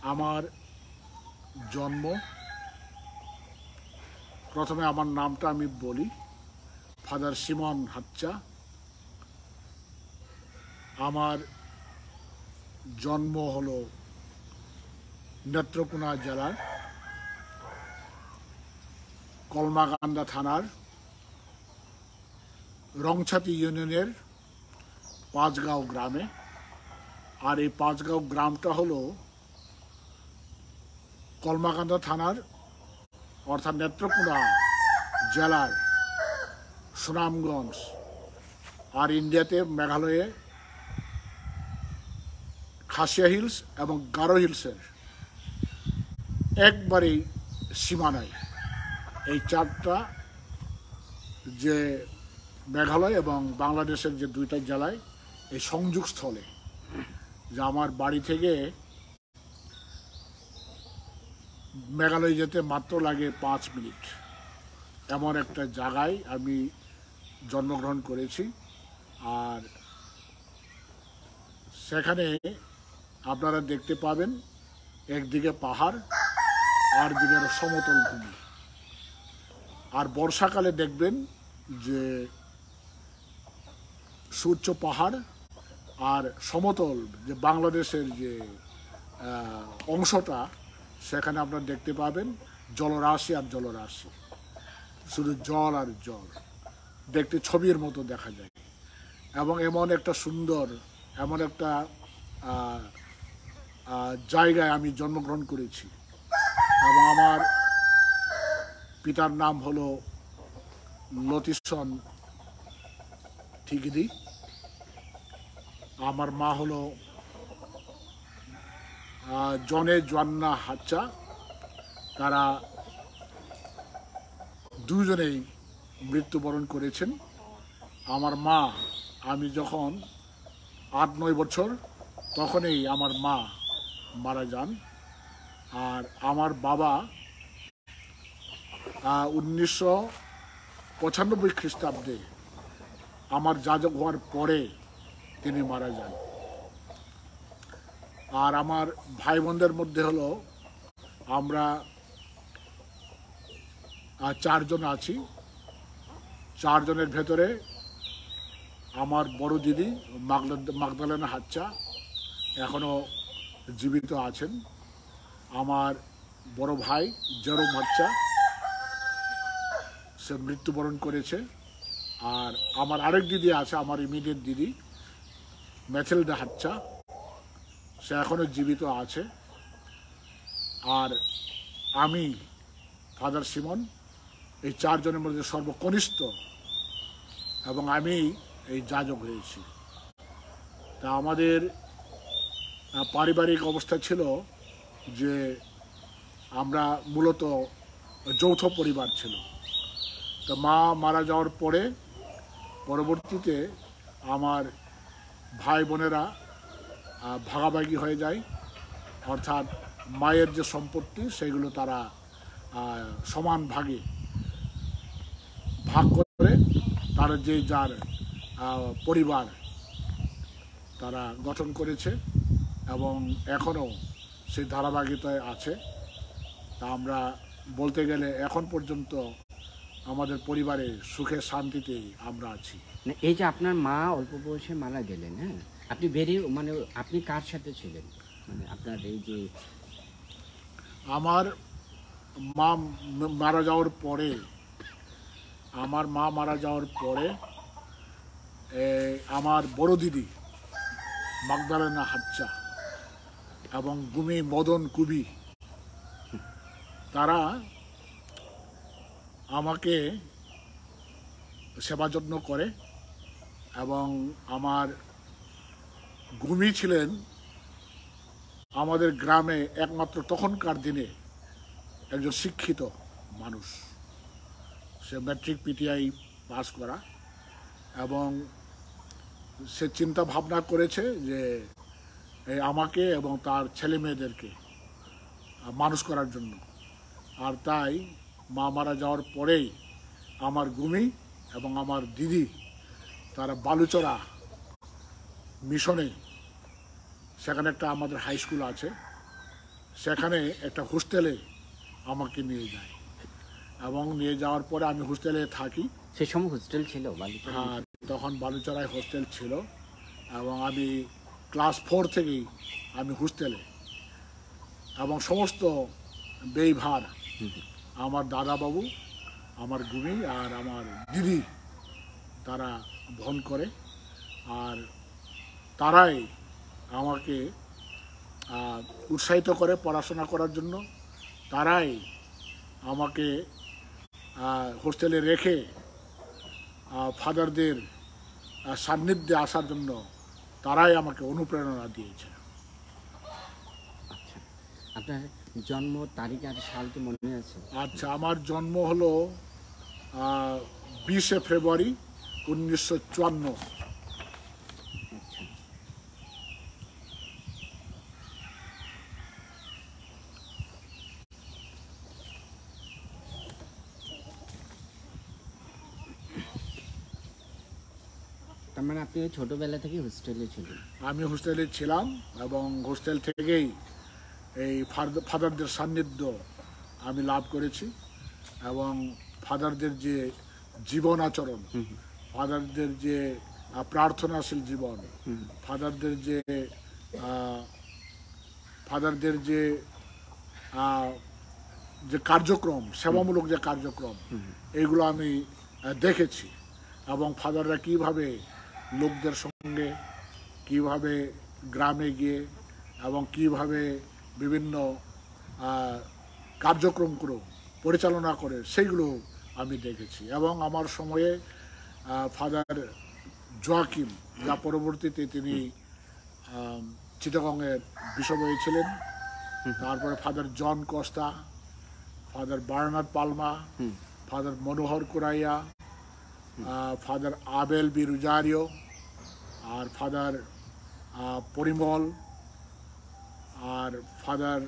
আমার জন্ম, প্রথমে আমার নামটা আমি বলি, ফাদার সিমন হাচ্চা। আমার জন্ম হলো নেত্রকোনা জেলার কলমাকান্দা থানার রংছাতি ইউনিয়নের পাঁচগাঁও গ্রামে। আর এই পাঁচগাঁও গ্রামটা হলো কলমাকান্দা থানার অর্থাৎ নেত্রকোনা জেলার সুনামগঞ্জ আর ইন্ডিয়াতে মেঘালয়ে খাসিয়া হিলস এবং গারো হিলসের একবারেই সীমানায় এই চারটা যে মেঘালয় এবং বাংলাদেশের যে দুইটা জেলায় এই সংযোগস্থলে, যে আমার বাড়ি থেকে মেঘালয় যেতে মাত্র লাগে 5 মিনিট, এমন একটা জায়গায় আমি জন্মগ্রহণ করেছি। আর সেখানে আপনারা দেখতে পাবেন একদিকে পাহাড় আর দিকে সমতল ভূমি। আর বর্ষাকালে দেখবেন যে সূর্য পাহাড় আর সমতল যে বাংলাদেশের যে অংশটা, সেখানে আপনারা দেখতে পাবেন জলরাশি আর জলরাশি, শুধু জল আর জল, দেখতে ছবির মতো দেখা যায়। এবং এমন একটা সুন্দর, এমন একটা জায়গায় আমি জন্মগ্রহণ করেছি। এবং আমার পিতার নাম হলো লতিশন ঠিকিদি, আমার মা হলো জনে জোয়ান্না হাচ্চা। তারা দুজনেই মৃত্যুবরণ করেছেন। আমার মা, আমি যখন 8-9 বছর তখনই আমার মা মারা যান। আর আমার বাবা 1995 খ্রিস্টাব্দে আমার যাজক হওয়ার পরে তিনি মারা যান। আর আমার ভাই বোনদের মধ্যে হলো আমরা 4 জন আছি। 4 জনের ভেতরে আমার বড় দিদি মাগদালেনা হাচ্চা এখনো জীবিত আছেন। আমার বড় ভাই জেরোম হাচ্চা, সে মৃত্যুবরণ করেছে। আর আমার আরেক দিদি আছে, আমার ইমিডিয়েট দিদি ম্যাথিলডা হাচ্চা, সে এখনো জীবিত আছে। আর আমি ফাদার সিমন, এই 4 জনের মধ্যে সর্বকনিষ্ঠ, এবং আমি এই যাজক হয়েছি। তা আমাদের পারিবারিক অবস্থা ছিল যে আমরা মূলত যৌথ পরিবার ছিল। তো মা মারা যাওয়ার পরে পরবর্তীতে আমার ভাই বোনেরা ভাগাভাগি হয়ে যায়, অর্থাৎ মায়ের যে সম্পত্তি সেগুলো তারা সমান ভাগে ভাগ করে তারা যে যার পরিবার তারা গঠন করেছে এবং এখনও সেই ধারাবাহিকতায় আছে। তা আমরা বলতে গেলে এখন পর্যন্ত আমাদের পরিবারে সুখে শান্তিতে আমরা আছি। এই যে আপনার মা অল্প বয়সে মারা গেলেন, হ্যাঁ, আপনি বেরিয়ে মানে আপনি কার সাথে ছিলেন? মানে আপনার এই যে আমার মা মারা যাওয়ার পরে, আমার বড় দিদি মাগদালেনা হাচ্চা এবং গুমি মদন কুবি, তারা আমাকে সেবা যত্ন করে। এবং আমার গুমি ছিলেন আমাদের গ্রামে একমাত্র তখনকার দিনে একজন শিক্ষিত মানুষ। সে ম্যাট্রিক পিটিআই পাস করা, এবং সে চিন্তা ভাবনা করেছে যে আমাকে এবং তার ছেলে মেয়েদেরকে মানুষ করার জন্য। আর তাই মা মারা যাওয়ার পরেই আমার গুমি এবং আমার দিদি তারা বালুচরা মিশনে, সেখানে একটা আমাদের হাই স্কুল আছে, সেখানে একটা হোস্টেলে আমাকে নিয়ে যায়, এবং নিয়ে যাওয়ার পরে আমি হোস্টেলে থাকি। সে সময় হোস্টেল ছিল বালিকা? হ্যাঁ, তখন বালুচরায় হোস্টেল ছিল, এবং আমি ক্লাস 4 থেকেই আমি হোস্টেলে, এবং সমস্ত ব্যয়ভার আমার দাদাবাবু, আমার গুণী আর আমার দিদি তারা বহন করে। আর তারাই আমাকে উৎসাহিত করে পড়াশোনা করার জন্য। তারাই আমাকে হোস্টেলে রেখে ফাদারদের সান্নিধ্যে আসার জন্য তারাই আমাকে অনুপ্রেরণা দিয়েছে। আচ্ছা, আপনার জন্ম তারিখ আর সাল কি মনে আছে? আচ্ছা, আমার জন্ম হলো 20শে ফেব্রুয়ারি 1954। আচ্ছা, তার মানে আপনি ওই ছোটবেলা থেকে হোস্টেলে ছিলেন? আমি হোস্টেলে ছিলাম, এবং হোস্টেল থেকেই এই ফাদারদের সান্নিধ্য আমি লাভ করেছি। এবং ফাদারদের যে জীবন আচরণ, ফাদারদের যে প্রার্থনাশীল জীবন, ফাদারদের যে ফাদারদের যে যে কার্যক্রম, সেবামূলক যে কার্যক্রম, এইগুলো আমি দেখেছি। এবং ফাদাররা কীভাবে লোকদের সঙ্গে, কিভাবে গ্রামে গিয়ে, এবং কিভাবে বিভিন্ন কার্যক্রমগুলো পরিচালনা করে, সেইগুলো আমি দেখেছি। এবং আমার সময়ে ফাদার জোয়াকিম, যা পরবর্তীতে তিনি চিটাগংয়ের বিশপ হয়েছিলেন, তারপরে father John Costa, father Bernard Palma, father Manohar Kuraiya, father Abel B Rozario, আর ফাদার পরিমল, আর ফাদার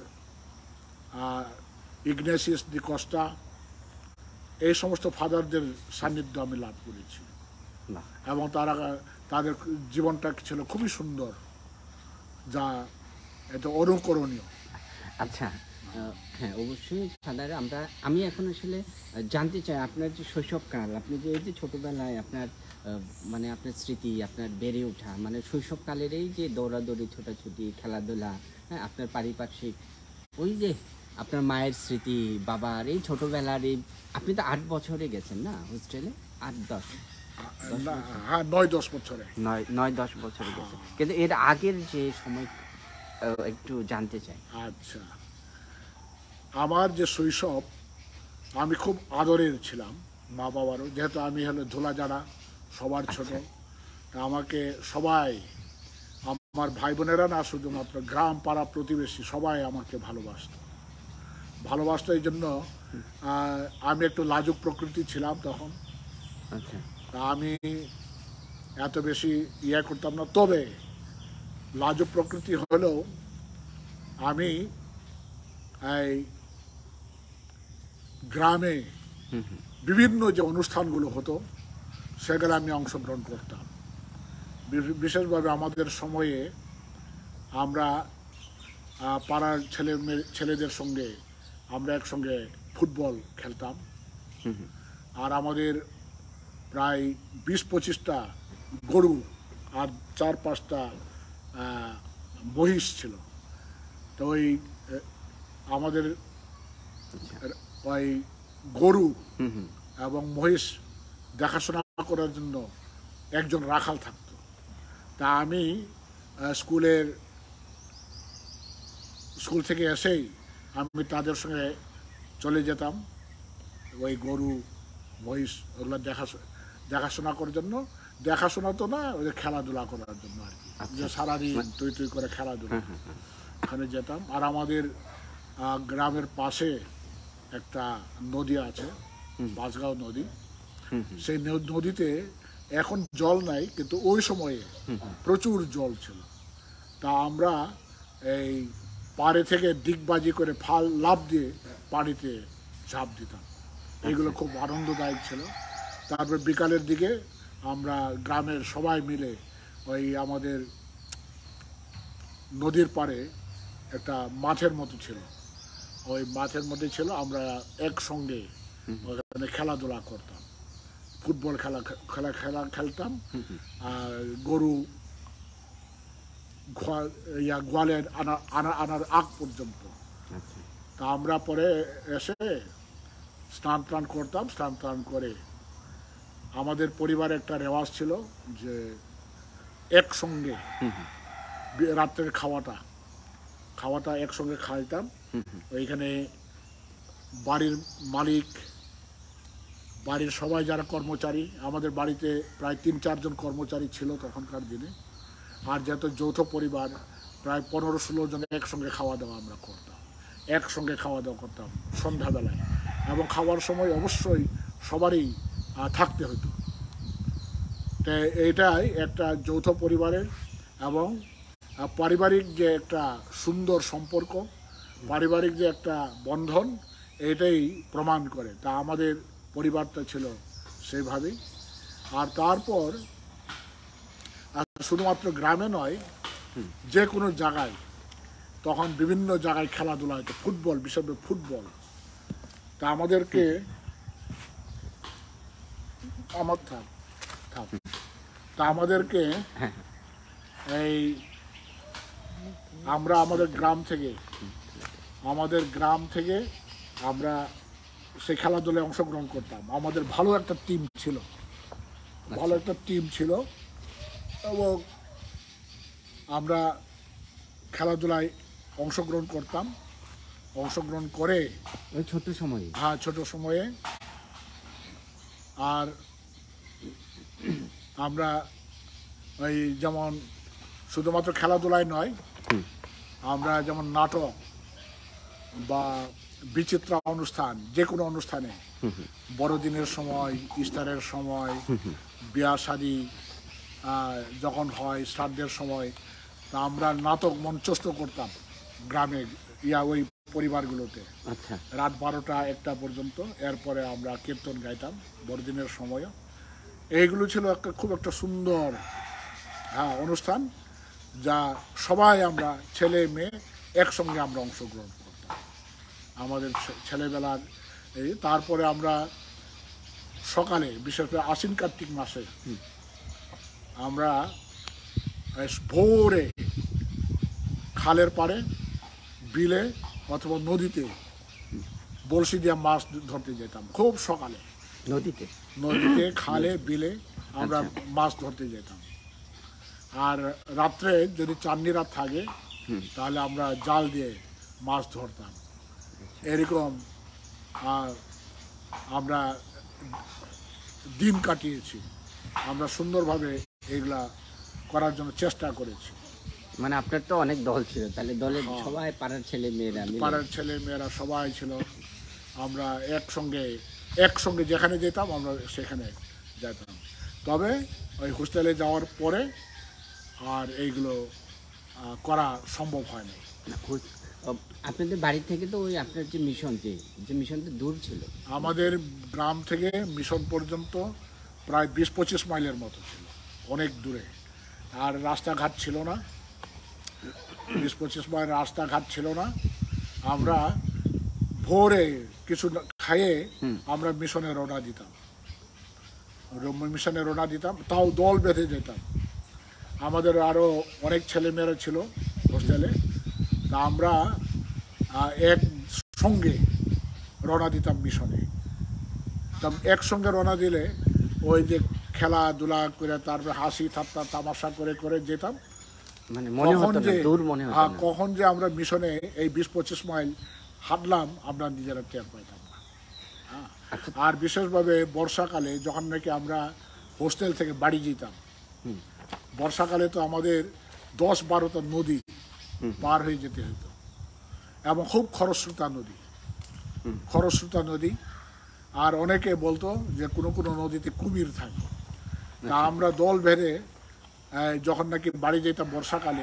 ইগনেসিয়াস দি কস্টা, এই সমস্ত ফাদারদের সান্নিধ্য আমি লাভ করেছি। এবং তাদের জীবনটা ছিল খুবই সুন্দর, যা এত অনুকরণীয়। আচ্ছা, হ্যাঁ অবশ্যই ফাদার, আমি এখন আসলে জানতে চাই আপনার যে শৈশবকাল, আপনি যে এই যে ছোটোবেলায় আপনার মানে আপনার স্মৃতি, আপনার বেড়ে ওঠা, মানে শৈশবকালের এই যে দৌড়াদৌড়ি, ছোটাছুটি, খেলাধুলা, হ্যাঁ, আপনার পারিপার্শ্বিক ওই যে আপনার মায়ের স্মৃতি, বাবার এই ছোটোবেলার এই, আপনি তো 8 বছরে গেছেন না হোস্টেলে? 8-10? হ্যাঁ, 9-10 বছরে। 9-10 বছরে গেছেন, কিন্তু এর আগের যে সময় একটু জানতে চাই। আচ্ছা, আমার যে শৈশব, আমি খুব আদরের ছিলাম মা বাবারও, যেহেতু আমি হলো ধুলাঝাড়া, সবার ছোট। তা আমাকে সবাই, আমার ভাই বোনেরা না, শুধুমাত্র গ্রাম পাড়া প্রতিবেশী সবাই আমাকে ভালোবাসতো। এই জন্য আমি একটু লাজুক প্রকৃতি ছিলাম তখন। আচ্ছা, তা আমি এত বেশি করতাম না, তবে লাজুক প্রকৃতি হলেও আমি এই গ্রামে বিভিন্ন যে অনুষ্ঠানগুলো হতো, সেগুলো আমি অংশগ্রহণ করতাম। বিশেষভাবে আমাদের সময়ে আমরা পাড়ার ছেলেদের সঙ্গে আমরা একসঙ্গে ফুটবল খেলতাম। আর আমাদের প্রায় 20-25টা গরু আর 4-5টা মহিষ ছিল। তো ওই আমাদের ওই গরু এবং মহিষ দেখাশোনা করার জন্য একজন রাখাল থাকতো। তা আমি স্কুল থেকে এসেই আমি তাদের সঙ্গে চলে যেতাম ওই গরু মহিষ ওগুলো দেখাশোনা করার জন্য। দেখাশোনা তো না, ওই খেলাধুলা করার জন্য আর কি, যে সারাদিন তুই করে খেলাধুলা, ওখানে যেতাম। আর আমাদের গ্রামের পাশে একটা নদী আছে, বাঁশগাঁও নদী। সেই নদীতে এখন জল নাই, কিন্তু ওই সময়ে প্রচুর জল ছিল। তা আমরা এই পাড়ে থেকে দিগবাজি করে লাফ দিয়ে পানিতে ঝাঁপ দিতাম। এইগুলো খুব আনন্দদায়ক ছিল। তারপর বিকালের দিকে আমরা গ্রামের সবাই মিলে ওই আমাদের নদীর পাড়ে একটা মাঠের মতো ছিল, ওই মাঠের মধ্যে ছিল, আমরা একসঙ্গে ওখানে খেলাধুলা করতাম, ফুটবল খেলা খেলা খেলা খেলতাম, আর গরু গোয়ালের আনার আগ পর্যন্ত। আচ্ছা। তা আমরা পরে এসে স্নান টান করতাম, স্নান টান করে আমাদের পরিবারে একটা রেওয়াজ ছিল যে একসঙ্গে রাত্রের খাওয়াটা একসঙ্গে খাইতাম। ওইখানে বাড়ির মালিক, বাড়ির সবাই যারা কর্মচারী, আমাদের বাড়িতে প্রায় ৩-৪ জন কর্মচারী ছিল তখনকার দিনে, আর যত যৌথ পরিবার প্রায় ১৫-১৬ জন একসঙ্গে খাওয়া দাওয়া আমরা করতাম, একসঙ্গে খাওয়া দাওয়া করতাম সন্ধ্যাবেলায়, এবং খাওয়ার সময় অবশ্যই সবারই থাকতে হতো। তো এইটাই একটা যৌথ পরিবারের এবং পারিবারিক যে একটা সুন্দর সম্পর্ক, পারিবারিক যে একটা বন্ধন, এটাই প্রমাণ করে। তা আমাদের পরিবারটা ছিল সেইভাবেই। আর তারপর শুধুমাত্র গ্রামে নয়, যে কোনো জায়গায় তখন বিভিন্ন জায়গায় খেলাধুলা হতো, ফুটবল, বিশেষ করে ফুটবল। তা আমাদেরকে তা আমাদেরকে এই আমরা আমাদের গ্রাম থেকে আমরা সেই খেলাধুলায় অংশগ্রহণ করতাম। আমাদের ভালো একটা টিম ছিল, এবং আমরা খেলাধুলায় অংশগ্রহণ করতাম, অংশগ্রহণ করে ওই ছোট সময়ে। হ্যাঁ, ছোট সময়ে। আর আমরা ওই যেমন শুধুমাত্র খেলাধুলায় নয়, আমরা যেমন নাটক বা বিচিত্রা অনুষ্ঠান, যে কোনো অনুষ্ঠানে, বড়দিনের সময়, ইস্টারের সময়, বিয়া শাদী যখন হয়, শ্রাদ্ধের সময়, তা আমরা নাটক মঞ্চস্থ করতাম গ্রামে, ওই পরিবারগুলোতে। আচ্ছা। রাত 12টা-1টা পর্যন্ত। এরপরে আমরা কীর্তন গাইতাম বড়দিনের সময়ও। এইগুলো ছিল খুব একটা সুন্দর অনুষ্ঠান, যা সবাই আমরা ছেলে মেয়ে একসঙ্গে আমরা অংশগ্রহণ করতাম আমাদের ছেলেবেলার। তারপরে আমরা সকালে, বিশেষ করে আশ্বিন কার্তিক মাসে, আমরা ভোরে খালের পাড়ে, বিলে অথবা নদীতে বড়শি দিয়ে মাছ ধরতে যেতাম। খুব সকালে নদীতে, খালে, বিলে আমরা মাছ ধরতে যেতাম। আর রাত্রে যদি চাঁদনি রাত থাকে, তাহলে আমরা জাল দিয়ে মাছ ধরতাম। এরকম আমরা দিন কাটিয়েছি। আমরা সুন্দরভাবে এগুলা করার জন্য চেষ্টা করেছি। মানে আপনার তো অনেক দল ছিল, তাহলে দলের সবাই পাড়ার ছেলে মেয়েরা সবাই ছিল। আমরা একসঙ্গে যেখানে যেতাম আমরা সেখানে যেতাম। তবে ওই হোস্টেলে যাওয়ার পরে আর এইগুলো করা সম্ভব হয় না। আপনাদের বাড়ি থেকে তো ওই আপনার যে মিশনটা দূর ছিল। আমাদের গ্রাম থেকে মিশন পর্যন্ত প্রায় 20-25 মাইলের মতো ছিল, অনেক দূরে। আর রাস্তাঘাট ছিল না, 20-25 মাইল রাস্তাঘাট ছিল না। আমরা ভোরে কিছু খাইয়ে আমরা মিশনে রওনা দিতাম, তাও দল বেঁধে যেতাম। আমাদের আরও অনেক ছেলেমেয়েরা ছিল হোস্টেলে, তা আমরা একসঙ্গে রওনা দিতাম মিশনে। তা একসঙ্গে রওনা দিলে ওই যে খেলাধুলা করে, তারপরে হাসি ঠাট্টা তামাশা করে যেতাম। মানে কখন যে আমরা মিশনে এই 20-25 মাইল হাঁটলাম, আমরা নিজেরা টের পাইতাম না। আর বিশেষভাবে বর্ষাকালে, যখন নাকি আমরা হোস্টেল থেকে বাড়ি যেতাম, বর্ষাকালে তো আমাদের 10-12টা নদী পার হয়ে যেতে হতো, এবং খুব খরস্রোতা নদী। আর অনেকে বলতো যে কোনো নদীতে কুমির থাকে। তা আমরা দল বেঁধে যখন নাকি বাড়ি যেতাম বর্ষাকালে,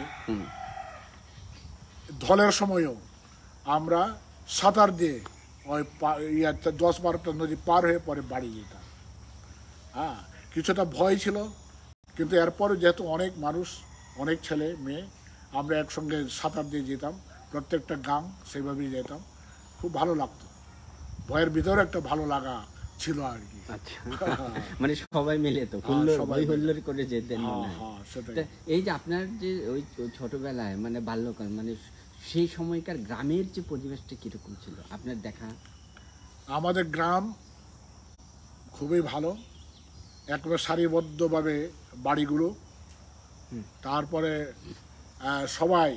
ধলের সময়ও আমরা সাঁতার দিয়ে ওই 10-12টা নদী পার হয়ে পরে বাড়ি যেতাম। কিছুটা ভয় ছিল, কিন্তু এরপরে যেহেতু অনেক মানুষ, অনেক ছেলে মেয়ে, আমরা একসঙ্গে সাঁতার দিয়ে যেতাম। প্রত্যেকটা গান সেইভাবেই যেতাম, খুব ভালো লাগতো, ভয়ের ভিতরে একটা ভালো লাগা ছিল আর কি। আচ্ছা, মানে সবাই মিলে তো হুল্লোড়, সবাই হই মিলে। হুল্লোড় করে যেতেন মনে হয়। হ্যাঁ সেটাই। তা এই যে আপনার যে ওই ছোটবেলায় মানে বাল্যকাল মানে সেই সময়কার গ্রামের যে পরিবেশটা কিরকম ছিল আপনার দেখা? আমাদের গ্রাম খুবই ভালো, একেবারে সারিবদ্ধভাবে বাড়িগুলো, তারপরে সবাই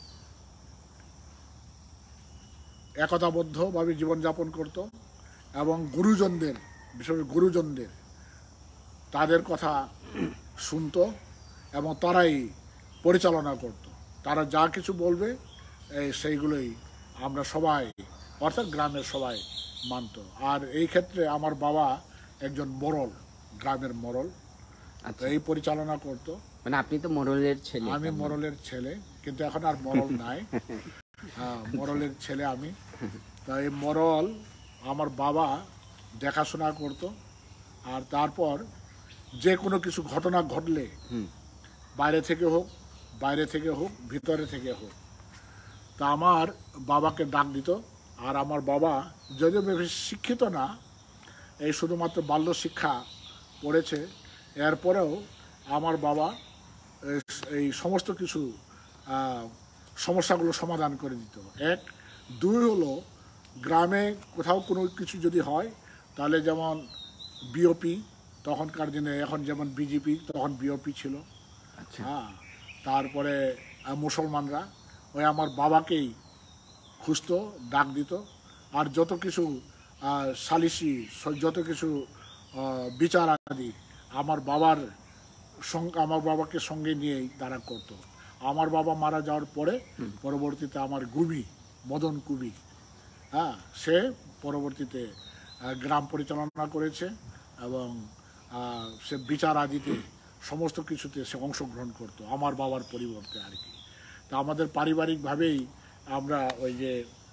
একতাবদ্ধভাবে জীবনযাপন করত এবং গুরুজনদের, বিশেষ করে গুরুজনদের তাদের কথা শুনতো এবং তারাই পরিচালনা করত। তারা যা কিছু বলবে সেইগুলোই আমরা সবাই, অর্থাৎ গ্রামের সবাই মানত। আর এই ক্ষেত্রে আমার বাবা একজন মোড়ল, গ্রামের মোড়ল, আচ্ছা, এই পরিচালনা করত। মানে আপনি তো মোড়লের ছেলে। আমি মোড়লের ছেলে, কিন্তু এখন আর মোড়ল নাই। হ্যাঁ, মোড়লের ছেলে আমি। তা এই মোড়ল আমার বাবা দেখাশোনা করত। আর তারপর যে কোনো কিছু ঘটনা ঘটলে, বাইরে থেকে হোক ভিতরে থেকে হোক, তা আমার বাবাকে ডাক দিত। আর আমার বাবা যদিও বেশি শিক্ষিত না, এই শুধুমাত্র বাল্য শিক্ষা পড়েছে, এরপরেও আমার বাবা এই সমস্ত কিছু সমস্যাগুলো সমাধান করে দিত। এক, দুই হলো গ্রামে কোথাও কোনো কিছু যদি হয়, তাহলে যেমন বিওপি তখনকার দিনে, এখন যেমন বিজেপি, তখন বিওপি ছিল। আচ্ছা, হ্যাঁ, তারপরে মুসলমানরা ওই আমার বাবাকেই খুঁজতো, ডাক দিত। আর যত কিছু সালিসি, যত কিছু বিচার আদি আমার বাবাকে সঙ্গে নিয়েই তারা করত। আমার বাবা মারা যাওয়ার পরে পরবর্তীতে আমার গুবি, মদন কুবি, হ্যাঁ, সে পরবর্তীতে গ্রাম পরিচালনা করেছে এবং সে বিচার আদিতে সমস্ত কিছুতে সে অংশগ্রহণ করত আমার বাবার পরিবর্তে আর কি। তা আমাদের পারিবারিকভাবেই আমরা ওই যে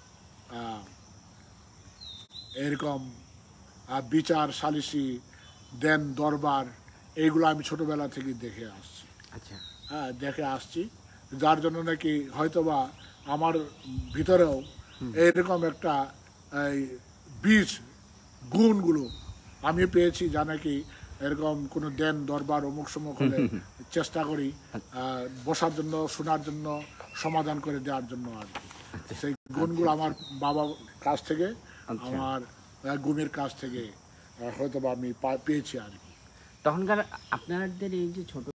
এরকম বিচার সালিসি, দেন দরবার, এইগুলো আমি ছোটবেলা থেকে দেখে আসছি। আচ্ছা, হ্যাঁ, দেখে আসছি, যার জন্য নাকি হয়তোবা আমার ভিতরেও এরকম একটা এই বীজ, গুণগুলো আমি পেয়েছি, যা নাকি এরকম কোনো দেন দরবার অমুক সমুক হলে চেষ্টা করি বসার জন্য, শোনার জন্য, সমাধান করে দেওয়ার জন্য আর কি। সেই গুণগুলো আমার বাবার কাছ থেকে, আমার গুণের কাছ থেকে হয়তোবা আমি পেয়েছি আর কি। তখনকার আপনাদের এই যে ছোট